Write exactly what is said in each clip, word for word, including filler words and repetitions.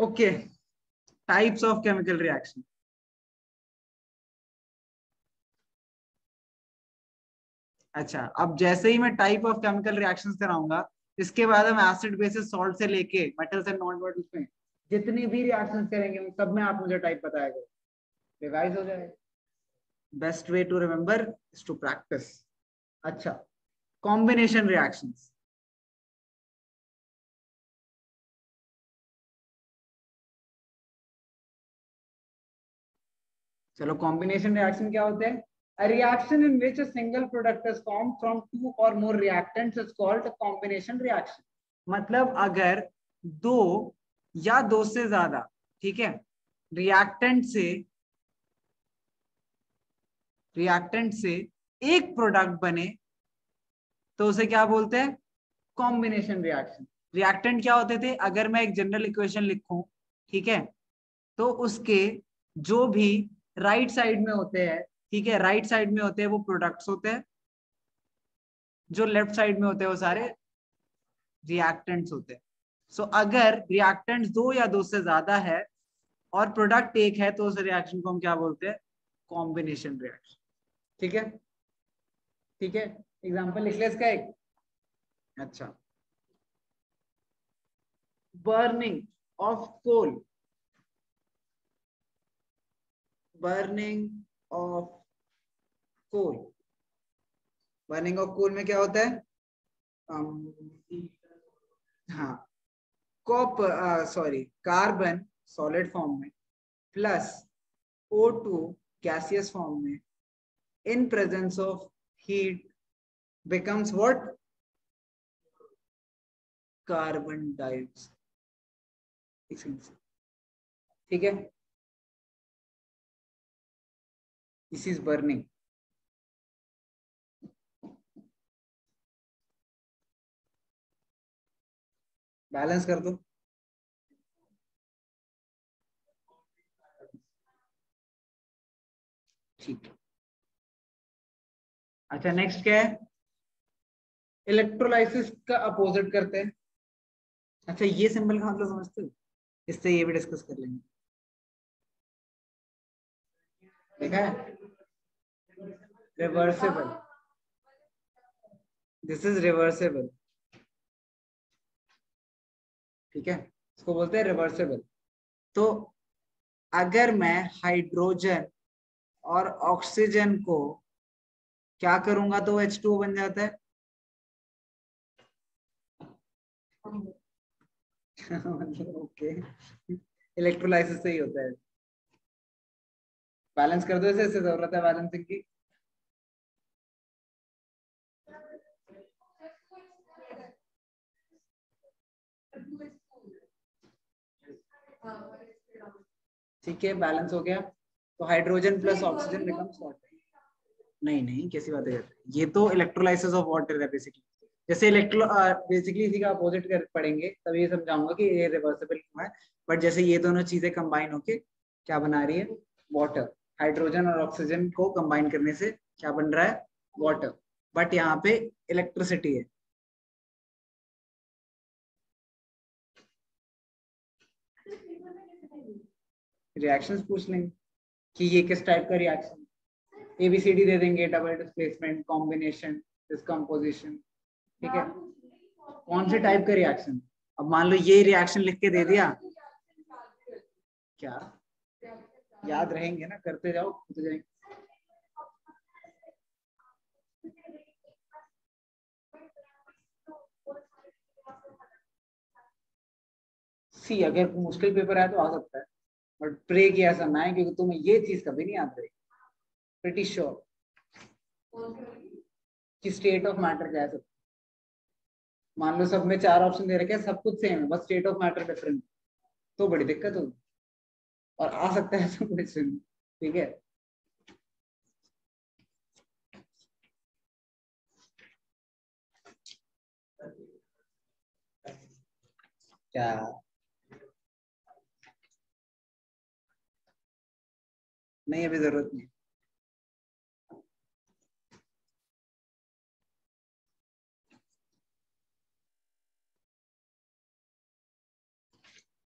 Okay, types of chemical reaction. अच्छा, अब जैसे ही मैं टाइप ऑफ केमिकल रिएक्शंस कराऊंगा, इसके बाद हम एसिड बेसिस सॉल्ट से लेके मेटल्स एंड नॉन मेटल्स में जितनी भी रिएक्शंस करेंगे उन सब में आप मुझे टाइप बताएगा, रिवाइज हो जाएगा। Best way to remember is to practise. अच्छा, कॉम्बिनेशन रिएक्शंस। चलो, कॉम्बिनेशन रिएक्शन क्या होते हैं? A reaction in which a single product is formed from two or more reactants is called a combination reaction. मतलब अगर दो या दो से ज्यादा, ठीक है, रिएक्टेंट से रिएक्टेंट से एक प्रोडक्ट बने तो उसे क्या बोलते हैं? Combination reaction. रिएक्टेंट क्या होते थे? अगर मैं एक जनरल इक्वेशन लिखूं, ठीक है, तो उसके जो भी राइट साइड में होते हैं, ठीक है, राइट साइड में होते हैं वो प्रोडक्ट्स होते हैं, जो लेफ्ट साइड में होते हैं वो सारे रिएक्टेंट्स होते हैं। सो so, अगर रिएक्टेंट्स दो या दो से ज्यादा है और प्रोडक्ट एक है तो उस रिएक्शन को हम क्या बोलते हैं? Combination reaction. ठीक है, ठीक है, एग्जांपल लिख ले इसका एक। अच्छा, burning of coal, burning of coal, burning of coal में क्या होता है? um, हाँ, cop sorry carbon solid form में plus O two gaseous form में in presence of heat becomes what? Carbon dioxide. ठीक है, दिस इज बर्निंग। बैलेंस कर दो। ठीक है, अच्छा, नेक्स्ट क्या है? इलेक्ट्रोलाइसिस का अपोजिट करते हैं। अच्छा, ये सिंबल का मतलब समझते हो? इससे ये भी डिस्कस कर लेंगे। देखा है, रिवर्सेबल, दिस इज रिवर्सेबल। ठीक है, इसको बोलते हैं रिवर्सेबल। तो अगर मैं हाइड्रोजन और ऑक्सीजन को क्या करूंगा तो एच टू ओ बन जाता है। ओके, इलेक्ट्रोलाइसिस से ही होता है। बैलेंस कर दो इसे, इससे जरूरत है बैलेंसिंग की। ठीक है, बैलेंस हो गया, तो hydrogen plus oxygen becomes water. नहीं नहीं, कैसी बात है, ये तो इलेक्ट्रोलाइसिस ऑफ वाटर है बेसिकली। जैसे इलेक्ट्रो बेसिकली इसी का अपोजिट कर पढ़ेंगे तभी ये समझाऊंगा कि ये रिवर्सिबल क्यों है। बट जैसे ये दोनों चीजें कंबाइन होके क्या बना रही है? वाटर। हाइड्रोजन और ऑक्सीजन को कंबाइन करने से क्या बन रहा है? वाटर। बट यहाँ पे इलेक्ट्रिसिटी है। रिएक्शंस पूछ लेंगे कि ये किस टाइप का रिएक्शन, एबीसीडी दे देंगे, डबल डिस्प्लेसमेंट, कॉम्बिनेशन, डिस्कम्पोजिशन। ठीक है, कौन से टाइप का रिएक्शन? अब मान लो ये रिएक्शन लिख के दे दिया, क्या याद रहेंगे ना, करते जाओ खुद जाएंगे। सी, अगर मुश्किल पेपर है तो आ सकता है, बट प्रे कि ऐसा ना है, क्योंकि तुम्हें ये चीज कभी नहीं याद रहेगी। प्रिटी श्योर कि स्टेट ऑफ मैटर क्या है सब। मान लो सब में चार ऑप्शन दे रखे हैं, सब कुछ सेम है, बस स्टेट ऑफ मैटर डिफरेंट, तो बड़ी दिक्कत होगी और आ सकता है सब कुछ। ठीक है, क्या नहीं, अभी जरूरत नहीं।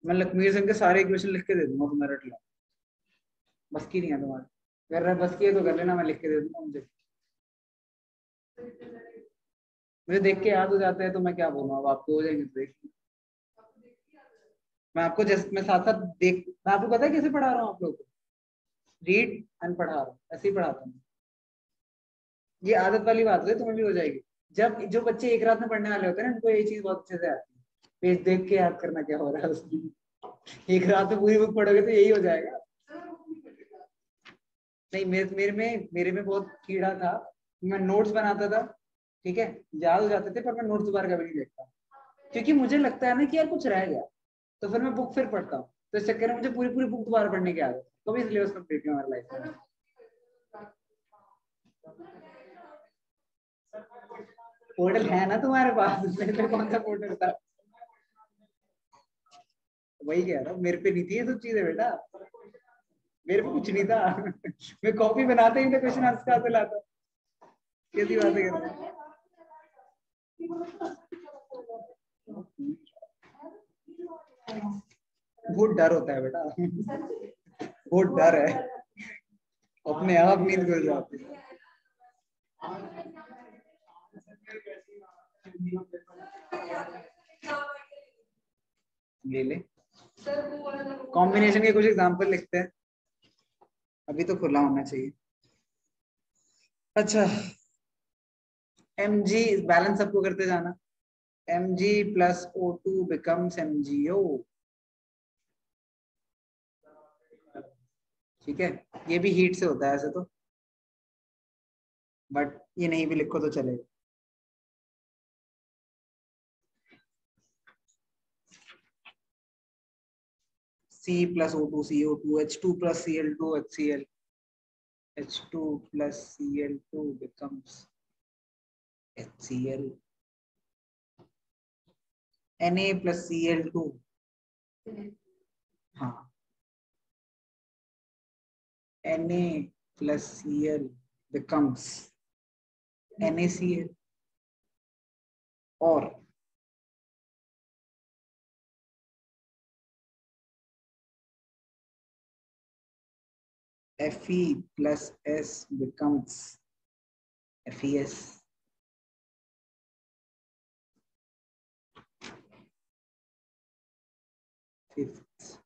मैं लक्ष्मी सिंह के सारे इक्वेशन लिख के दे दूंगा, तुम्हें रट लो। बस की नहीं है तुम्हारे, अगर बस की है तो कर लेना, मैं लिख के दे दूंगा। मुझे मुझे देख के याद हो जाता है तो मैं क्या बोलूँ, अब आपको हो जाएंगे तो देखिए। मैं आपको जस्ट मैं साथ साथ देख, मैं आपको पता है कैसे पढ़ा रहा हूँ आप लोग को, रीड एंड पढ़ा रहा हूँ, ऐसे ही पढ़ाता हूँ। ये आदत वाली बात है, तुम्हें भी हो जाएगी। जब जो बच्चे एक रात में पढ़ने वाले होते हैं ना, उनको ये चीज बहुत अच्छे से आती है, पेज देख के याद करना क्या हो रहा है उसमें। एक रात में पूरी बुक पढ़ोगे तो यही हो जाएगा। नहीं, मेरे मेरे में मेरे में बहुत कीड़ा था। मैं नोट्स बनाता था, ठीक है, याद हो जाते थे, पर मैं नोट्स दोबारा कभी नहीं देखता, क्योंकि मुझे लगता है ना कि यार कुछ रह गया, तो फिर मैं बुक फिर पढ़ता हूँ। तो इस चक्कर में मुझे पूरी पूरी बुक दोबारा पढ़ने की आदत है, कभी सिलेबस कंप्लीट नहीं हमारी लाइफ में। पोर्टल है ना तुम्हारे पास, मेरे पे कौन सा पोर्टल था? वही कह रहा हूँ, मेरे पे नहीं थी ये सब चीजें बेटा, मेरे पे कुछ नहीं था। मैं कॉपी बनाते ही क्वेश्चन आंसर कहाँ से लाता, कैसी बातें कर रहे हैं। बहुत डर होता है बेटा, बहुत डर है, अपने आप नींद खुल जाती है। ले ले, कॉम्बिनेशन के कुछ एग्जांपल लिखते हैं, अभी तो खुला होना चाहिए। अच्छा, एम जी बैलेंस सबको करते जाना, Mg plus O two becomes M G O, ठीक है, ये भी हीट से होता है ऐसे तो, बट ये नहीं भी लिखो तो चलेगा। C plus O two C O two, H two plus C L two H C L, H two plus C L two becomes H C L, Na plus C L two, हाँ, Na plus C L becomes NaCl, और Fe plus S becomes F E S. Fifth,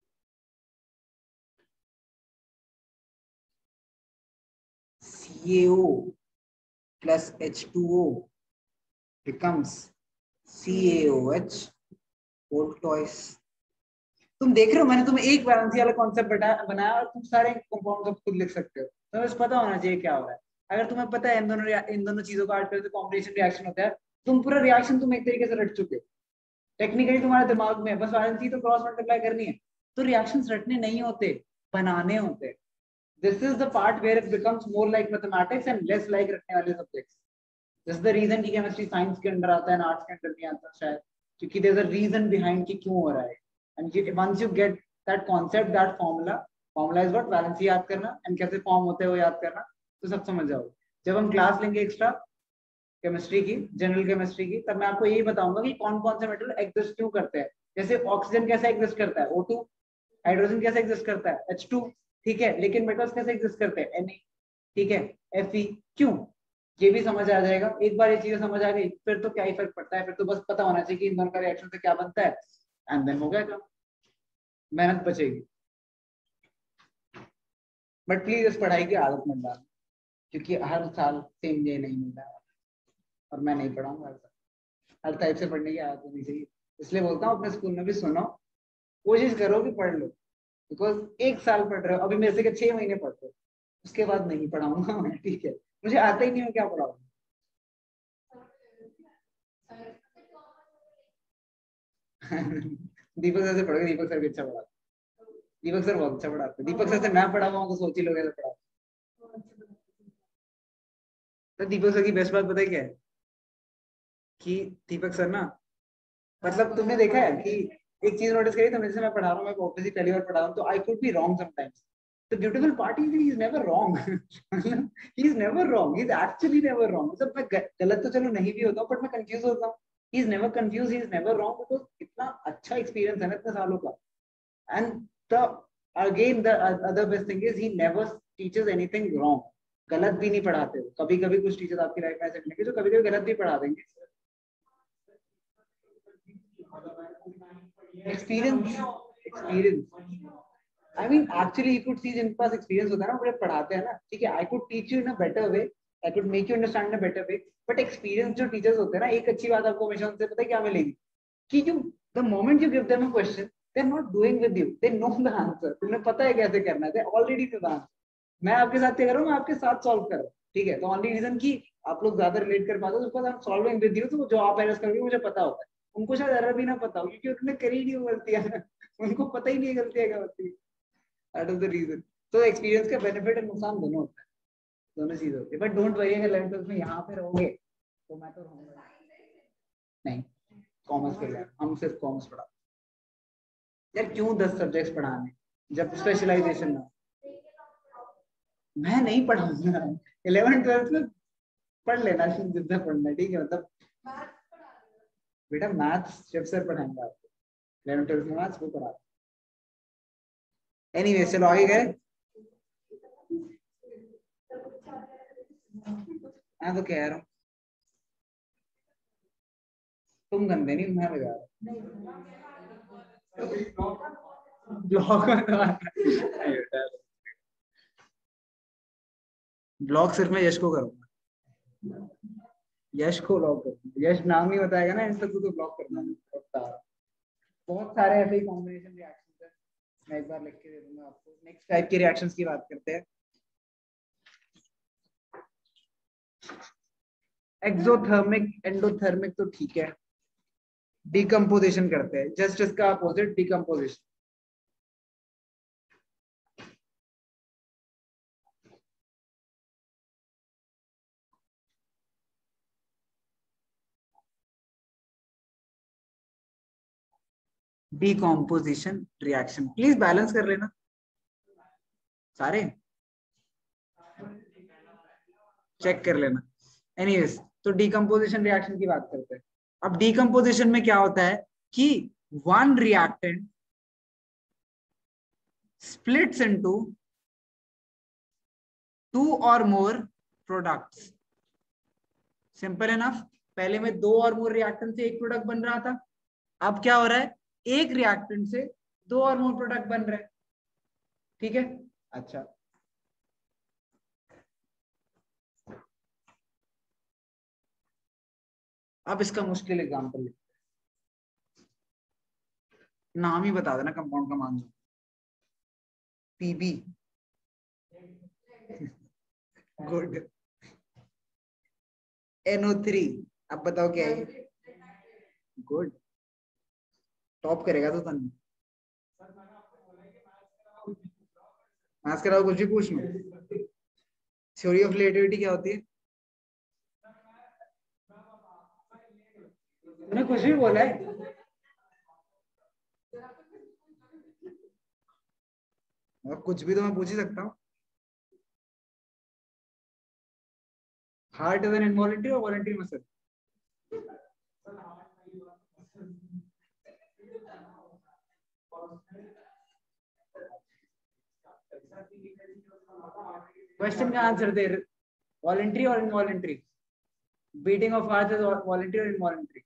C A O plus H two O becomes C A O H whole twice. तुम देख रहे हो, मैंने तुम्हें एक balance वाला कॉन्सेप्ट बनाया और तुम सारे कंपाउंड अब खुद लिख सकते हो। तुम्हें बस पता होना चाहिए क्या हो रहा है। अगर तुम्हें पता है इन दोनों इन दोनों चीजों का आर्ट कॉम्बिनेशन रिएक्शन होता है, तुम पूरा रिएक्शन तुम एक तरीके से रट चुके हो टेक्निकली तुम्हारे दिमाग में, बस वैलेंसी तो क्रॉस मल्टीप्लाई करनी है। तो रिएक्शंस रटने नहीं होते, बनाने होते। This is the part where it becomes more like mathematics and less like रटने वाले subjects. This is the reason कि केमिस्ट्री साइंस के अंदर आता है ना आर्ट्स के अंदर नहीं आता शायद, क्योंकि there is a reason behind कि क्यों हो रहा है। And once you get that concept, that formula, formula is what valency याद करना एंड कैसे फॉर्म होते हैं वो याद करना, तो सब समझ जाओगे। जब हम क्लास लेंगे एक्स्ट्रा केमिस्ट्री की, जनरल केमिस्ट्री की, तब मैं आपको यही बताऊंगा कि कौन कौन से मेटल एग्जिस्ट क्यों करते हैं। जैसे ऑक्सीजन कैसे एग्जिस्ट करता है, O टू, हाइड्रोजन कैसे एग्जिस्ट करता है, H टू, ठीक है, लेकिन मेटल्स कैसे एग्जिस्ट करते हैं, Na, ठीक है, Fe, क्यों, ये भी समझ आ जाएगा। एक बार ये चीजें समझ आ गई फिर तो क्या ही फर्क पड़ता है, फिर तो बस पता होना चाहिए कि इन दोनों का रिएक्शन से क्या बनता है, एंड देन हो गया काम, मेहनत बचेगी। बट प्लीज इस पढ़ाई की आदत मत डालो, क्योंकि हर साल सेम डे नहीं मिल रहा है, और मैं नहीं पढ़ाऊंगा हर साल। हर टाइप से पढ़ने की आदत होनी चाहिए। इसलिए बोलता हूँ अपने स्कूल में भी सुनो, कोशिश करो कि पढ़ लो, बिकॉज एक साल पढ़ रहे हो, अभी मेरे से छह महीने पढ़ते हो, उसके बाद नहीं पढ़ाऊंगा मैं, ठीक है, मुझे आता ही नहीं हो क्या पढ़ाऊंगा। दीपक सर से पढ़ोगे, दीपक सर भी अच्छा पढ़ाते, दीपक सर बहुत अच्छा पढ़ाते, दीपक सर से मैं पढ़ा हुआ हूँ तो सोच ही लोग ऐसे पढ़ा। तो दीपक सर की बेस्ट बात पता है क्या है, कि दीपक सर ना, मतलब तुमने देखा है कि एक चीज नोटिस करी तुमने, जैसे मैं पढ़ा रहा हूँ, मैं ऑब्वियसली पहली बार पढ़ा रहा हूँ, तो I could be wrong sometimes. The beautiful part is he is never wrong. He is never wrong. He is actually never wrong. मतलब मैं गलत तो चलो नहीं भी होता हूँ, but मैं कंफ्यूज होता हूँ. He is never confused. He is never wrong because इतना अच्छा एक्सपीरियंस है ना इतने सालों का। And the again the other best thing is he never teachers anything wrong, गलत भी नहीं पढ़ाते हो। कभी कभी कुछ टीचर्स आपकी लाइफ में ऐसे मिलेंगे जो कभी कभी गलत भी पढ़ा देंगे। Experience experience I mean actually you could see जिनके पास एक्सपीरियंस होता है ना, वो पढ़ाते हैं ना, ठीक है, I could teach you in a better way, I could make you understand in a better way, but experience जो टीचर्स होते हैं ना, एक अच्छी बात आपको हमेशा उनसे पता है क्या मिलेगी, कि you the moment you give them a question they are not doing with you, they know the answer, उन्हें पता है कैसे करना है, they already know the answer. मैं आपके साथ क्या कर रहा हूँ, मैं आपके साथ सॉल्व कर रहा हूँ, ठीक है, तो ओनली रीजन की आप लोग ज्यादा रिलेट कर पाते हो because I am solving with you, तो जो आप एरर्स करोगे मुझे पता होता है, उनको शायद एरर भी ना पता हो क्योंकि उन्होंने करी नहीं गलतियां उनको पता ही नहीं गलतियां क्या होती है। That is the reason. तो एक्सपीरियंस का बेनिफिट और नुकसान दोनों होता है, दोनों चीज होती है। बट डोंट वरी, अगर इलेवन ट्वेल्थ में यहाँ पे रहोगे तो मैं तो रहूंगा नहीं, कॉमर्स के लिए हम सिर्फ कॉमर्स पढ़ा यार, क्यों दस सब्जेक्ट्स पढ़ाने जब स्पेशलाइजेशन ना, मैं नहीं पढ़ाऊंगा। इलेवन ट्वेल्थ में पढ़ लेना जितना पढ़ना, ठीक है, मतलब बेटा मैथ्स शिव सर पढ़ाएंगे आपको, इलेवन ट्वेल्थ में मैथ्स वो पढ़ा। एनीवे चलो आगे गए। मैं तो कह रहा हूँ तुम गंदे नहीं, मैं लगा ब्लॉग सिर्फ मैं यश को करूंगा, यश को ब्लॉग करूंगा, यश नाम ही बताएगा ना इंस्टा तो ब्लॉग करना है। बहुत सारे ऐसे ही कॉम्बिनेशन रिएक्शंस है, मैं एक बार लिख के दे दूंगा आपको। नेक्स्ट टाइप के रिएक्शंस की बात करते हैं। एक्सोथर्मिक एंडोथर्मिक तो ठीक है, डिकम्पोजिशन करते हैं, जस्ट इसका opposite decomposition. Decomposition reaction please balance कर लेना सारे, चेक कर लेना। एनीवेज तो डिकम्पोजिशन रिएक्शन की बात करते हैं। अब डिकम्पोजिशन में क्या होता है कि one reactant splits into two or more products। Simple enough, पहले में दो और मोर रिएक्टेंट से एक प्रोडक्ट बन रहा था, अब क्या हो रहा है, एक रिएक्टेंट से दो और मोर प्रोडक्ट बन रहे हैं, ठीक है। अच्छा अब इसका मुश्किल एग्जांपल लेते हैं, नाम ही बता देना कंपाउंड का, मान लो P B, good, N O three, अब बताओ क्या है, गुड, टॉप करेगा तो तन मैथ्स के अलावा कुछ भी पूछ लो। थ्योरी ऑफ रिलेटिविटी क्या होती है, तूने कुछ भी बोला है, और कुछ भी तो मैं पूछ ही सकता हूँ। हार्ट इज एन इनवॉलंटरी और वॉलंटरी मसल, क्वेश्चन का आंसर दे, वॉलंटरी और involuntary, beating of heart is voluntary और इनवॉलंटरी।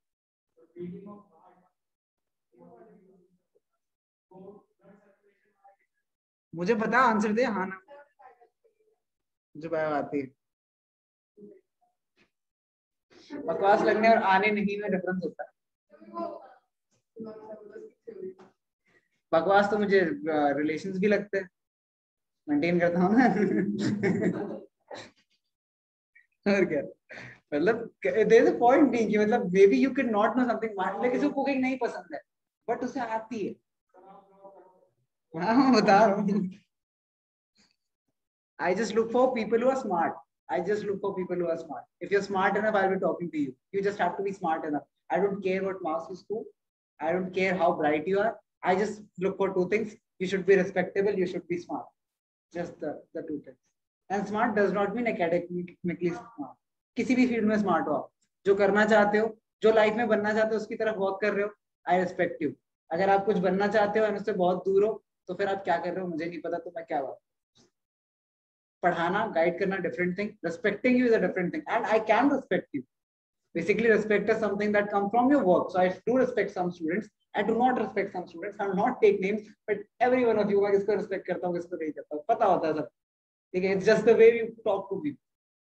मुझे पता, आंसर दे हाँ ना, मुझे बात आती है। बकवास लगने और आने नहीं में डिफरेंस होता है। बकवास तो मुझे रिलेशंस भी लगते हैं, मेंटेन करता हूँ ना और क्या, मतलब देयर इज अ पॉइंट नहीं कि मतलब maybe you can not know something, मान ले किसी को कुकिंग नहीं पसंद है बट उसे आती है। हाँ बता रहा हूँ, I just look for people who are smart. I just look for people who are smart. If you're smart enough, I'll be talking to you. You just have to be smart enough. I don't care what marks you score. I don't care how bright you are. I just look for two things. You should be respectable. You should be smart. Just the, the two things. And smart does not mean academically smart. किसी भी field में smart हो आप, जो करना चाहते हो, जो लाइफ में बनना चाहते हो, उसकी तरफ वर्क कर रहे हो, आई रेस्पेक्ट यू। अगर आप कुछ बनना चाहते हो और उससे बहुत दूर हो तो फिर आप क्या कर रहे हो मुझे नहीं पता, तो मैं क्या बात। पढ़ाना गाइड करना different thing, respecting you is a different thing, and I can respect you. Basically, respect is something that comes from your work. So I do respect some students. I do not respect some students. I will not take names, but every one of you, मैं किसको respect करता हूँ, किसको नहीं करता हूँ, पता होता है सब. ठीक है, it's just the way you talk to people.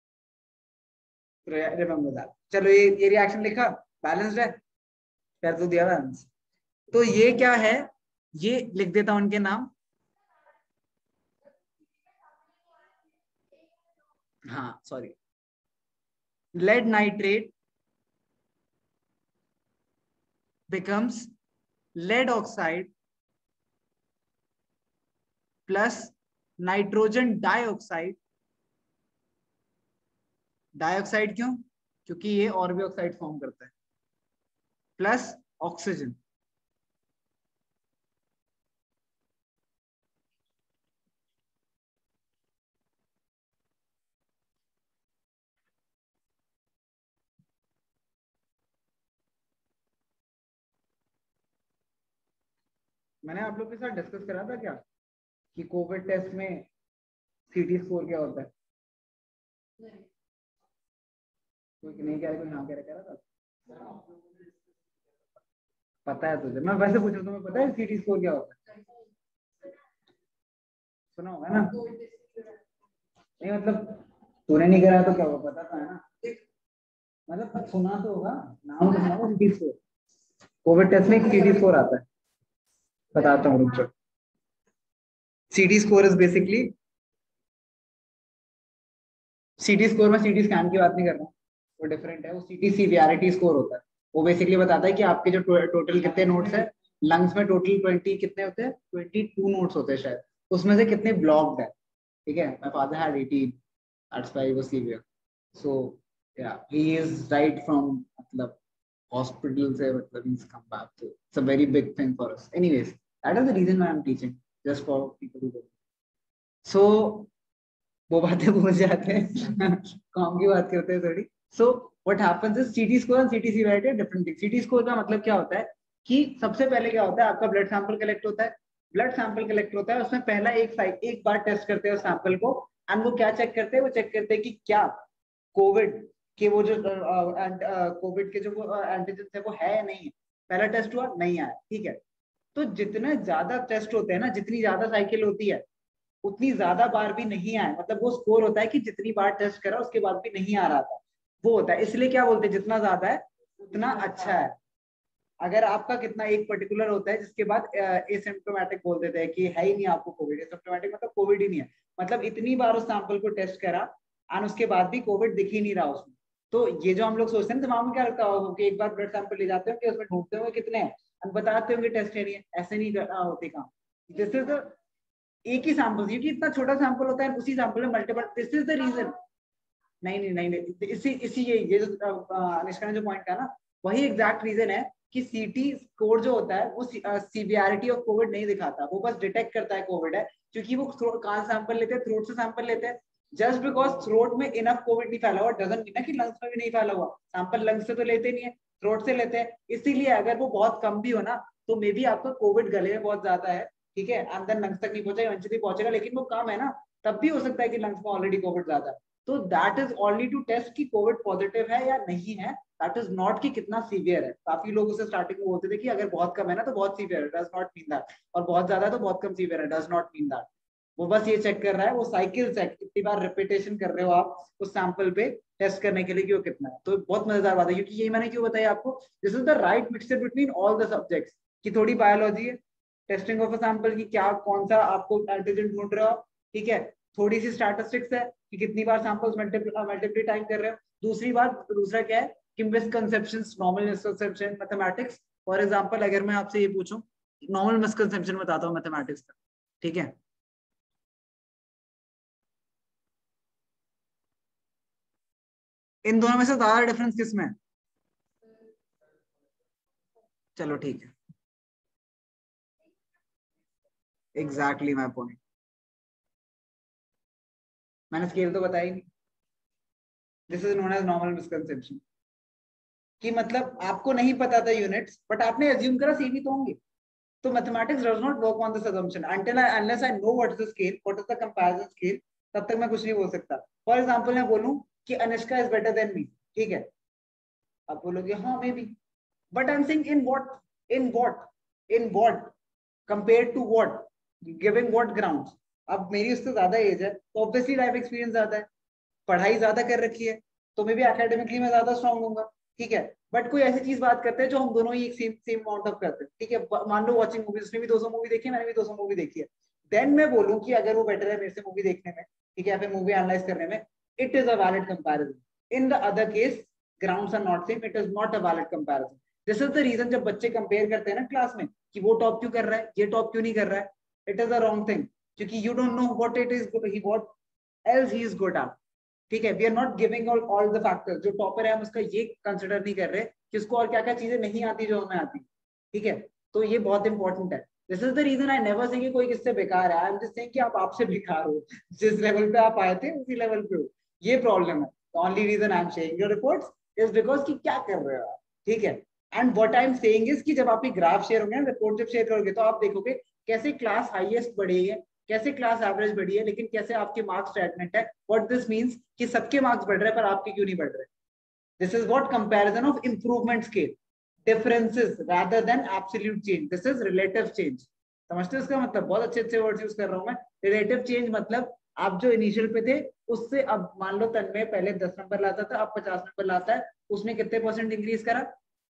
Remember that. चलो ये ये reaction लिखा, balanced है, कर तो दिया balance. तो ये क्या है, ये लिख देता हूँ उनके नाम. हाँ sorry. Lead nitrate becomes lead oxide plus nitrogen dioxide. Dioxide क्यों? क्योंकि ये और भी ऑक्साइड फॉर्म करता है, प्लस ऑक्सीजन. मैंने आप लोग के साथ डिस्कस करा था क्या कि कोविड टेस्ट में सीटी स्कोर क्या होता है? नहीं. कोई नहीं कह रहा, कोई हाँ कह रहा था. पता है तुझे, मैं वैसे पूछ रहा हूँ, तुम्हें पता है सीटी स्कोर क्या होता है? सुना होगा ना? नहीं मतलब तूने नहीं करा तो क्या होगा, पता था है ना, मतलब सुना तो होगा, नाम तो सुना होगा सीटी स्कोर. कोविड टेस्ट में सीटी स्कोर आता है, बताता हूँ रुक जाओ. CT score is basically, CT score में सीटी स्कैन की बात नहीं कर रहा हूँ, वो डिफरेंट है. वो सीटी सीवियरिटी स्कोर होता है. वो बेसिकली बताता है कि आपके जो टोटल कितने नोट्स है लंग्स में, टोटल ट्वेंटी कितने होते हैं, ट्वेंटी टू नोट्स होते हैं शायद, उसमें से कितने ब्लॉक्ड है. ठीक है, my father had eighteen, that's why he was severe. So yeah he is right from मतलब हॉस्पिटल से, मतलब he's come back to, it's a very big thing for us. Anyways, that is the reason why I'm teaching, just for people who don't. So वो बातें भूल जाते हैं काम की बात करते हैं थोड़ी. So what happens is CT score and CT severity different thing. CT score का मतलब क्या होता है कि सबसे पहले क्या होता है, आपका ब्लड सैंपल कलेक्ट होता है. ब्लड सैंपल कलेक्ट होता है, उसमें पहला एक साइड एक बार टेस्ट करते हैं सैंपल को, एंड वो क्या चेक करते हैं, वो चेक करते हैं कि क्या कोविड के वो जो कोविड के जो वो एंटीजन है वो है या नहीं है. पहला टेस्ट हुआ, नहीं आया, ठीक है. तो जितने ज्यादा टेस्ट होते हैं ना, जितनी ज्यादा साइकिल होती है, उतनी ज्यादा बार भी नहीं आए, मतलब वो स्कोर होता है कि जितनी बार टेस्ट करा उसके बाद भी नहीं आ रहा था, वो होता है. इसलिए क्या बोलते हैं, जितना ज्यादा है उतना अच्छा है. अगर आपका कितना एक पर्टिकुलर होता है जिसके बाद एसिम्प्टोमेटिक बोल देते हैं कि है ही नहीं आपको कोविड, एसिम्प्टोमेटिक मतलब कोविड ही नहीं है, मतलब इतनी बार उस सैंपल को टेस्ट करा और उसके बाद भी कोविड दिख ही नहीं रहा उसमें. तो ये जो हम लोग सोचते हैं दिमाग में क्या रखता होगा कि एक बार ब्लड सैंपल ले जाते हैं कि उसमें ढूंढते हुए कितने हैं और बताते होंगे टेस्ट है नहीं है. ऐसे नहीं होते काम. दिस इज द एक ही सैंपल, क्योंकि इतना छोटा सैंपल होता है, उसी सैंपल में multiple. This is the reason. नहीं नहीं नहीं नहीं इसी इसी ये ये जो निष्का ने जो पॉइंट कहा ना, वही एग्जैक्ट रीजन है कि सीटी स्कोर जो होता है वो सीवियरिटी ऑफ कोविड नहीं दिखाता, वो बस डिटेक्ट करता है कोविड है. क्योंकि वो कहाँ सैंपल लेते हैं, थ्रोट से सैंपल लेते हैं. जस्ट बिकॉज थ्रोट में इनफ कोविड नहीं फैला हुआ डजंट मीन कि लंग्स में भी नहीं फैला हुआ. सैंपल लंग्स से तो लेते नहीं है, थ्रोट से लेते हैं. इसीलिए अगर वो बहुत कम भी हो ना, तो मे बी आपका कोविड गले में बहुत ज्यादा है, ठीक है, एंड देन लंग्स तक नहीं पहुंचा, इवेंचुअली पहुंचेगा, लेकिन वो कम है ना, तब भी हो सकता है कि लंग्स में ऑलरेडी कोविड ज्यादा है. तो that is only to test कि कोविड पॉजिटिव है या नहीं है. दैट इज नॉट कि कितना सीवियर है. काफी लोग उसे स्टार्टिंग में बोलते थे कि अगर बहुत कम है ना तो बहुत सीवियर है, डज नॉट मीन दैट. और बहुत ज्यादा है तो बहुत कम सीवियर है, डज नॉट मीन दैट. वो बस ये चेक कर रहा है, वो साइकिल चेक, कितनी बार रिपीटेशन कर रहे हो आप उस सैंपल पे टेस्ट करने के लिए कि वो कितना है. तो बहुत मजेदार बात है, क्योंकि यही मैंने क्यों बताया आपको, this is the right mixture between all the subjects. की थोड़ी बायोलॉजी है, टेस्टिंग ऑफ अ सैंपल की क्या कौन सा आपको एंटीजन ढूंढ रहे हो, ठीक है. थोड़ी सी स्टैटिस्टिक्स है कि कितनी बार सैंपल्स मल्टीप्लाई टाइम कर रहे हो. दूसरी बात, दूसरा क्या है कि misconceptions, normal misconception mathematics. For example अगर मैं आपसे ये पूछूं, नॉर्मल मिसकंसेप्शन बताता हूं मैथमेटिक्स का, ठीक है. इन दोनों में से ज्यादा डिफरेंस किसमें है? चलो ठीक है, एग्जैक्टली माय पॉइंट. मैंने स्केल तो बताया ही नहीं. This is known as normal misconception. कि मतलब आपको नहीं पता था यूनिट्स, बट आपने अज्यूम करा सीवी तो होंगे. तो mathematics does not work on this assumption until I, unless I know what is the scale, what is the comparison scale, तब तक मैं कुछ नहीं बोल सकता. फॉर एग्जाम्पल मैं बोलूं कि Anushka is better than me, ठीक है, आप बोलोगे हाँ maybe, but I am saying in what, in what, in what, compared to what, giving what grounds. अब मेरी उससे ज्यादा एज है तो ऑब्वियसली लाइफ एक्सपीरियंस ज्यादा है, पढ़ाई ज्यादा कर रखी है, तो मे बी एकेडमिकली मैं ज्यादा स्ट्रॉन्ग होऊंगा, ठीक है. बट कोई ऐसी चीज बात करते हैं जो हम दोनों ही एक सेम सेम अमाउंट ऑफ करते हैं, ठीक है. मान लो वॉचिंग मूवीज, उसने भी दो सौ मूवी देखी है, मैंने भी दो सौ मूवी देखी है. देन मैं बोलूं कि अगर वो बेटर है मेरे से मूवी देखने में, ठीक है, या फिर मूवी एनालाइज करने में, it is a valid comparison. In the other case grounds are not same, it is not a valid comparison. This is the reason जब बच्चे कंपेयर करते हैं ना क्लास में कि वो टॉप क्यों कर रहा है, ये टॉप क्यों नहीं कर रहा है, it is a wrong thing, क्योंकि you don't know what it is he what else he is good at, ठीक है. We are not giving all all the factors. जो टॉपर है हम उसका ये कंसिडर नहीं कर रहे कि उसको और क्या क्या चीजें नहीं आती जो हमें आती, ठीक है. तो ये बहुत इंपॉर्टेंट है. This is the reason I never say कि कोई किससे बेकार है. आई एम जस्ट सेइंग कि आप आपसे बेकार हो, जिस लेवल पे आप आए थे उसी लेवल पे हो. ये प्रॉब्लम है. The only reason I am sharing your reports is because कि क्या कर रहे हो आप, ठीक है. And what I am saying is कि जब आपकी ग्राफ शेयर होंगे, रिपोर्ट जब शेयर करोगे, तो आप देखोगे कैसे क्लास हाईएस्ट बढ़ी है, कैसे क्लास एवरेज बढ़ी है, लेकिन कैसे आपके मार्क्स स्टेटमेंट है. व्हाट दिस मींस कि सबके मार्क्स बढ़ रहे हैं पर आपके क्यों नहीं बढ़ रहे. This is what comparison of improvement scale, differences rather than absolute change. This is relative change. समझते हो इसका मतलब? बहुत अच्छे अच्छे वर्ड्स यूज कर रहा हूं मैं. रिलेटिव चेंज मतलब आप जो इनिशियल पे थे उससे अब मान लो तन्मय पहले दस नंबर लाता था, अब पचास नंबर लाता है, उसने कितने परसेंट इंक्रीज करा?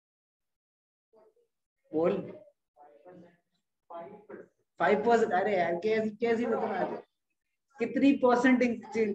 बोल. Five percent. अरे यार कैसी कैसी मतलब कितनी परसेंट इंक्रीज?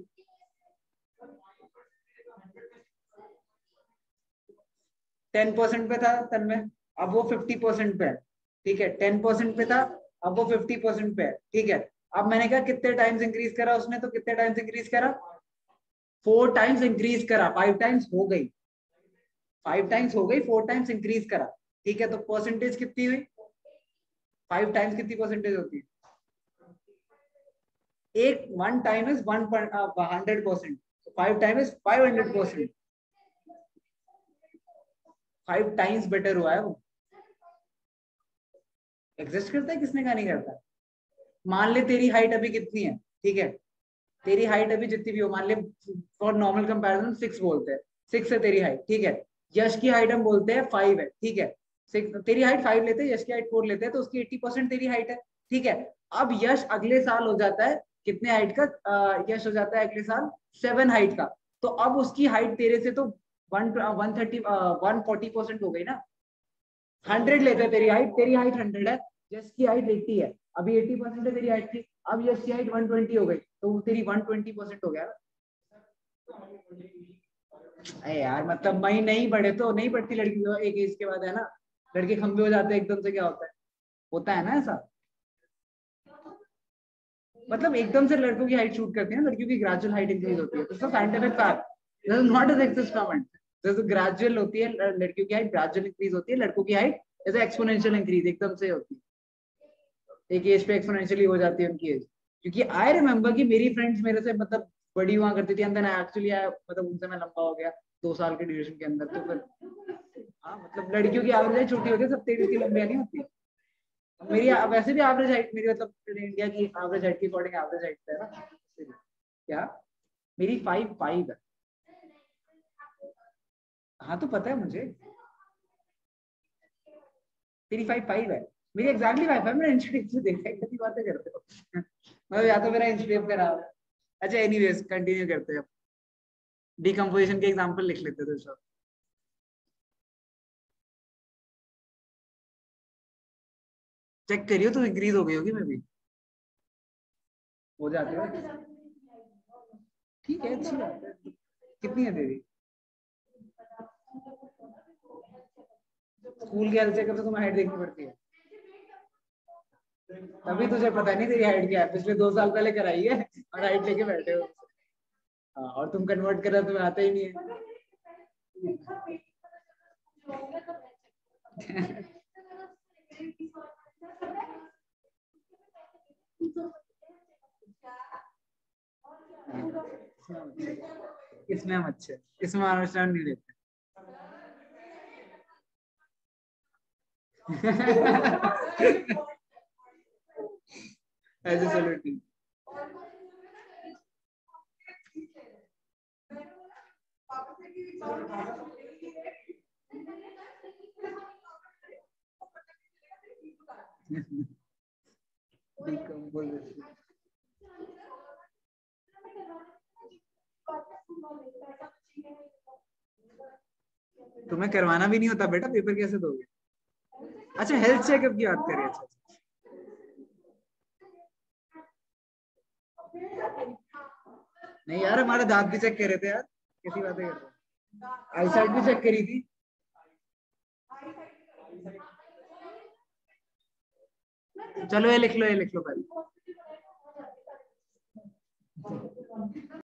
टेन परसेंट पे था तन्मय, अब वो फिफ्टी परसेंट पे है, ठीक है. टेन परसेंट पे था, अब वो फिफ्टी परसेंट पे है, ठीक है. अब मैंने कहा कितने टाइम्स इंक्रीज करा उसने, तो कितने टाइम्स इंक्रीज करा? फोर टाइम्स इंक्रीज करा. फाइव टाइम्स हो गई, फाइव टाइम्स हो गई, फोर टाइम्स इंक्रीज करा, ठीक है. तो परसेंटेज कितनी हुई? फाइव टाइम्स कितनी परसेंटेज होती है? एक one time is one hundred percent, five time is five hundred percent. Five times better हुआ है वो. एग्जिस्ट करता है, किसने कहा नहीं करता. मान ले तेरी हाइट अभी कितनी है, ठीक है, तेरी हाइट अभी जितनी भी हो, मान ले फॉर नॉर्मल कंपैरिजन सिक्स बोलते हैं, सिक्स है तेरी हाइट, ठीक है. यश की हाइट हम बोलते हैं फाइव है, ठीक है. सिक्स तेरी हाइट फाइव लेते हैं, यश की हाइट फोर लेते हैं, तो उसकी एट्टी परसेंट तेरी हाइट है, ठीक है. अब यश अगले साल हो जाता है कितने हाइट का? uh, यश हो जाता है अगले साल सेवन हाइट का. तो अब उसकी हाइट तेरे से तो one one thirty one forty percent हो गई ना. हंड्रेड लेते हैं तेरी हाइट, तेरी हाइट हंड्रेड है, यश की हाइट एट्टी है, अभी एट्टी परसेंट है तेरी हाइट की, अब यश की हाइट वन ट्वेंटी हो गई, तो तेरी वन ट्वेंटी परसेंट हो गया ना. अरे यार मतलब मई नहीं बढ़े तो नहीं बढ़ती लड़की तो एक एज के बाद, है ना. लड़के खंबे हो जाते हैं एकदम से, क्या होता है, होता है ना ऐसा. मतलब एकदम से लड़कों की हाइट शूट करती है, लड़कियों की ग्रेजुअल हाइट इंक्रीज होती है. तो scientific fact, this is not a success comment. This gradual होती है, लड़कियों की हाइट ग्रेजुअल इंक्रीज होती है, लड़कों की हाइट एज एक्सपोनेंशियल इंक्रीज एकदम से होती है. एक एज पे एक्सपोनेंशियली हो जाती है उनकी एज. क्योंकि आई रिमेम्बर कि मेरी फ्रेंड्स मेरे से मतलब बड़ी हुआ करती थी, अंदर एक्चुअली मतलब उनसे मैं लंबा हो गया दो साल के ड्यूरेशन के अंदर. तो फिर हाँ मतलब लड़कियों की एवरेज छोटी होती है, सब तेज की लंबिया नहीं होती. मेरी वैसे भी एवरेज हाइट मेरी मतलब इंडिया की एवरेज हाइट के अकॉर्डिंग एवरेज हाइट है ना. क्या मेरी फाइव फाइव है. हाँ तो पता है मुझे, तेरी फाइव फाइव है, मेरी एग्जैक्टली फाइव फाइव. मैंने इंस्टीट्यूट से देखा है, कैसी बातें करते हो. मतलब या तो मेरा इंस्टीट्यूट करा. अच्छा एनीवेज कंटिन्यू करते हैं. डिकम्पोजिशन के एग्जांपल लिख लेते थे सब. चेक करियो तो इंक्रीज हो गई होगी मे भी. हो जाती है, ठीक है, अच्छी बात है. कितनी है तेरी? स्कूल की हेल्थ चेकअप से तुम्हें हाइट देखनी पड़ती है, तभी तुझे पता नहीं तेरी हाइट क्या है. पिछले दो साल पहले कराई है और हाइट लेके बैठे हो. हाँ, और तुम कन्वर्ट कर रहे हो, तुम्हें आता ही नहीं है. इसमें हम अच्छे, इसमें अनुष्ठान नहीं लेते. ऐसे सॉल्यूट तुम्हें करवाना भी नहीं होता बेटा, पेपर कैसे दोगे? अच्छा हेल्थ चेकअप की बात करें। अच्छा नहीं यार, हमारा दांत भी चेक कर रहे थे यार, कैसी बातें कर रहे हो? आई साइट भी चेक करी थी। चलो ये लिख लो, ये लिख लो भाई।